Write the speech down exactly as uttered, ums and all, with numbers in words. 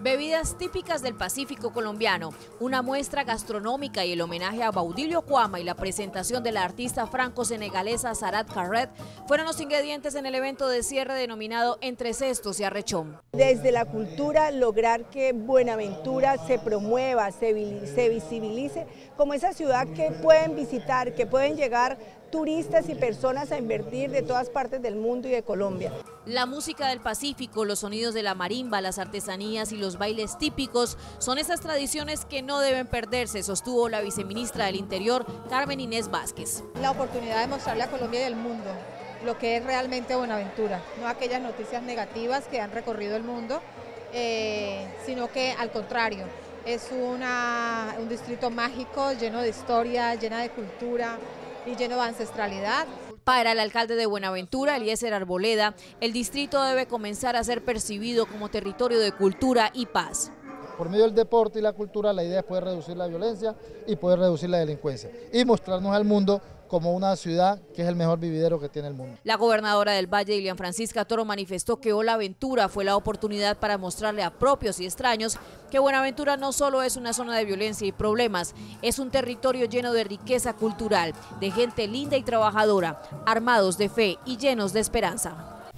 Bebidas típicas del Pacífico colombiano, una muestra gastronómica y el homenaje a Baudilio Cuama y la presentación de la artista franco-senegalesa Sarat Carret fueron los ingredientes en el evento de cierre denominado Entre Cestos y Arrechón. Desde la cultura lograr que Buenaventura se promueva, se, se visibilice como esa ciudad que pueden visitar, que pueden llegar turistas y personas a invertir de todas partes del mundo y de Colombia. La música del Pacífico, los sonidos de la marimba, las artesanías y los bailes típicos son esas tradiciones que no deben perderse, sostuvo la viceministra del Interior, Carmen Inés Vázquez. La oportunidad de mostrarle a Colombia y al mundo lo que es realmente Buenaventura, no aquellas noticias negativas que han recorrido el mundo, eh, sino que al contrario, es una, un distrito mágico, lleno de historia, llena de cultura y lleno de ancestralidad. Para el alcalde de Buenaventura, Eliezer Arboleda, el distrito debe comenzar a ser percibido como territorio de cultura y paz. Por medio del deporte y la cultura, la idea es poder reducir la violencia y poder reducir la delincuencia y mostrarnos al mundo como una ciudad que es el mejor vividero que tiene el mundo. La gobernadora del Valle, Dilian Francisca Toro, manifestó que Hola Aventura fue la oportunidad para mostrarle a propios y extraños que Buenaventura no solo es una zona de violencia y problemas, es un territorio lleno de riqueza cultural, de gente linda y trabajadora, armados de fe y llenos de esperanza.